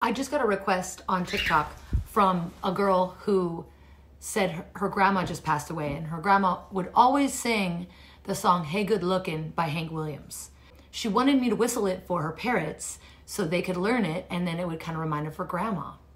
I just got a request on TikTok from a girl who said her grandma just passed away, and her grandma would always sing the song Hey Good Lookin' by Hank Williams. She wanted me to whistle it for her parrots so they could learn it, and then it would kind of remind her of her grandma.